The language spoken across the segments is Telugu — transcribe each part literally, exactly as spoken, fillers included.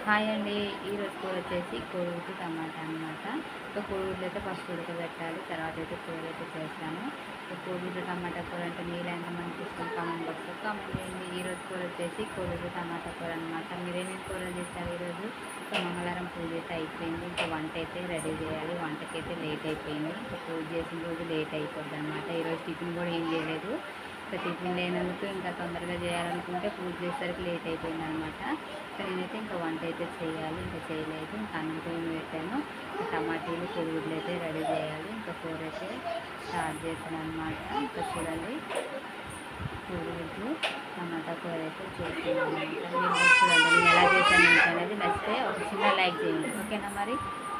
హాయ్ అండి. ఈరోజు కూర వచ్చేసి కోడిగుడ్డు టమాటా అనమాట. సో కోడిగుడ్లు అయితే ఫస్ట్ ఉడకబెట్టాలి, తర్వాత అయితే కూర అయితే చేస్తాను. సో కోడిగుడ్డు టమాటా కూర అంటే మీలో ఎంతమందికి ఇష్టం కామెంట్ బాక్స్లో కామెంట్ చేయండి. ఈరోజు కూర వచ్చేసి కోడిగుడ్డు టమాటా కూర అనమాట. మీరేమేమి కూరలు చేస్తారు ఈరోజు? సో మంగళవారం పూజ అయితే అయిపోయింది, ఇంకా వంట అయితే రెడీ చేయాలి. వంటకైతే లేట్ అయిపోయింది, ఇంకా పూజ చేసిన రోజు లేట్ అయిపోద్ది అనమాట. ఈరోజు టిఫిన్ కూడా ఏం చేయలేదు. ఇంకా టిఫిన్ లేనందుకు ఇంకా తొందరగా చేయాలనుకుంటే పూజ చేసేసరికి లేట్ అయిపోయింది అనమాట. సో నేనైతే ఇంకా వంట అయితే చేయాలి, ఇంకా చేయలేదు. ఇంకా అన్నం పొయ్యి పెట్టాను, టమాటీలు కోడిగుడ్లు అయితే రెడీ చేయాలి. ఇంకా కూర అయితే స్టార్ట్ చేశాను అనమాట. ఇంకా చూడండి, కోడిగుడ్లు టమాటా కూర అయితే చేస్తున్నాను అనమాట. మీరు చూడండి నేను ఎలా చేశాను అనేది నచ్చితే ఒక చిన్న లైక్ చేయండి, ఓకేనా? మరి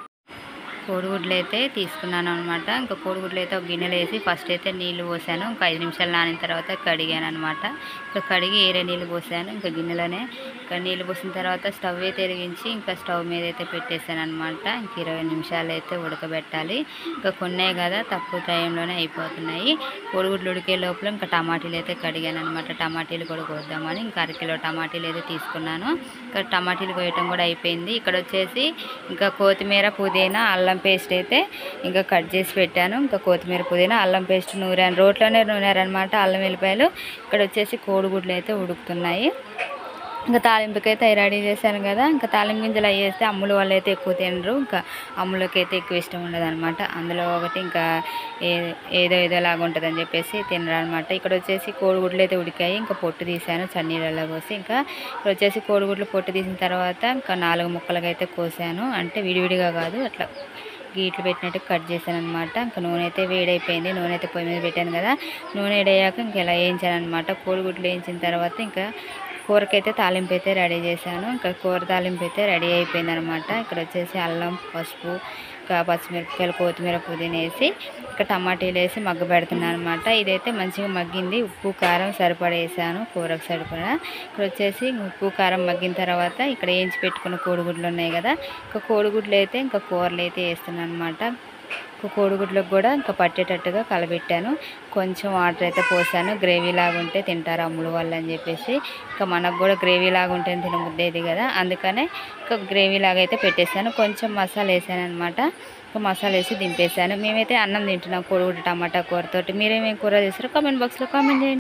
కోడిగుడ్లు అయితే తీసుకున్నాను అనమాట. ఇంకా కోడిగుడ్లు అయితే ఒక గిన్నెలో వేసి ఫస్ట్ అయితే నీళ్ళు పోసాను. ఇంకా ఐదు నిమిషాలు నానిన తర్వాత కడిగాను అనమాట. ఇంకా కడిగి ఏరే నీళ్ళు పోసాను. ఇంకా గిన్నెలోనే ఇంకా నీళ్ళు పోసిన తర్వాత స్టవ్ అయితే వెలిగించి ఇంకా స్టవ్ మీద అయితే పెట్టేశాను అనమాట. ఇంక ఇరవై నిమిషాలు అయితే ఉడకబెట్టాలి. ఇంకా కొన్నే కదా, తక్కువ టైంలోనే అయిపోతున్నాయి. కోడిగుడ్లు ఉడికే లోపల ఇంకా టమాటీలు అయితే కడిగాను అనమాట. టమాటీలు కూడా కోద్దామని ఇంకా అరకిలో టమాటీలు అయితే తీసుకున్నాను. ఇంకా టమాటీలు కోయటం కూడా అయిపోయింది. ఇక్కడ వచ్చేసి ఇంకా కొత్తిమీర, పుదీనా, అల్లం పేస్ట్ అయితే ఇంకా కట్ చేసి పెట్టాను. ఇంకా కొత్తిమీర, పుదీనా, అల్లం పేస్ట్ నూరాను, రోట్లోనే నూరారనమాట. అల్లం వెల్లిపాయలు ఇక్కడ వచ్చేసి కోడిగుడ్లు అయితే ఉడుకుతున్నాయి. ఇంకా తాలింపుకి అయితే రెడీ చేశాను కదా. ఇంకా తాలింపు గింజలు అవి వేస్తే అమ్ములు వాళ్ళు అయితే ఎక్కువ తినరు, ఇంకా అమ్ములకి అయితే ఎక్కువ ఇష్టం ఉండదు అనమాట. అందులో ఒకటి ఇంకా ఏ ఏదో ఏదో లాగా ఉంటుంది అని చెప్పేసి తినరు అనమాట. ఇక్కడ వచ్చేసి కోడిగుడ్లు అయితే ఉడికాయి. ఇంకా పొట్టు తీసాను చన్నీళ్ళలో పోసి. ఇంకా ఇక్కడ వచ్చేసి కోడిగుడ్లు పొట్టు తీసిన తర్వాత ఇంకా నాలుగు ముక్కలుగా అయితే కోసాను, అంటే విడివిడిగా కాదు, అట్లా గీట్లు పెట్టినట్టు కట్ చేశాను అనమాట. ఇంకా నూనె అయితే వేడైపోయింది. నూనె అయితే పొయ్యి మీద పెట్టాను కదా. నూనె వేడయ్యాక ఇంకా ఇలా వేయించాను అనమాట. కోడిగుడ్లు వేయించిన తర్వాత ఇంకా కూరకైతే తాలింపు అయితే రెడీ చేశాను. ఇంకా కూర తాలింపు అయితే రెడీ అయిపోయింది అనమాట. ఇక్కడ వచ్చేసి అల్లం, పసుపు, ఇంకా పచ్చిమిరపకాయలు, కొత్తిమీర, పుదీనా వేసి ఇంకా టమాటీలు వేసి మగ్గ పెడుతున్నాను అనమాట. ఇదైతే మంచిగా మగ్గింది. ఉప్పు, కారం సరిపడా వేసాను, కూరకు సరిపడా. ఇక్కడ వచ్చేసి ఉప్పు, కారం మగ్గిన తర్వాత ఇక్కడ వేయించి పెట్టుకున్న కోడిగుడ్లు ఉన్నాయి కదా, ఇంకా కోడిగుడ్లు అయితే ఇంకా కూరలు అయితే వేస్తున్నాను అనమాట. కోడిగుడ్లకు కూడా ఇంకా పట్టేటట్టుగా కలబెట్టాను. కొంచెం వాటర్ అయితే పోసాను, గ్రేవీ లాగా ఉంటే తింటారు అమ్ములు వాళ్ళు అని చెప్పేసి. ఇంకా మనకు కూడా గ్రేవీ లాగా ఉంటే తినబుద్దేది కదా, అందుకనే ఇంకా గ్రేవీ లాగా అయితే పెట్టేశాను. కొంచెం మసాలా వేసాను అనమాట. ఇంకా మసాలా వేసి దింపేశాను. మేమైతే అన్నం తింటున్నాం కోడిగుడ్డు టమాటా కూరతోటి. మీరేమేమి కూర చేస్తారో కామెంట్ బాక్స్లో కామెంట్ చేయండి.